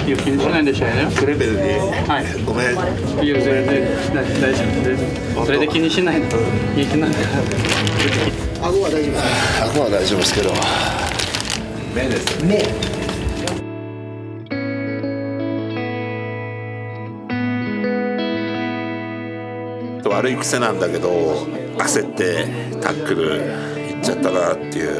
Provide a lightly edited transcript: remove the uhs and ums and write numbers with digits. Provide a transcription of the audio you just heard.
いや、気にしないでしょうね。 クレベルに、 はい、 ごめん。 いや、全然大丈夫。それで気にしないといけないから。 顎は大丈夫ですか？ 顎は大丈夫ですけど。目です。 目。 悪い癖なんだけど、焦ってタックルいっちゃったなっていう。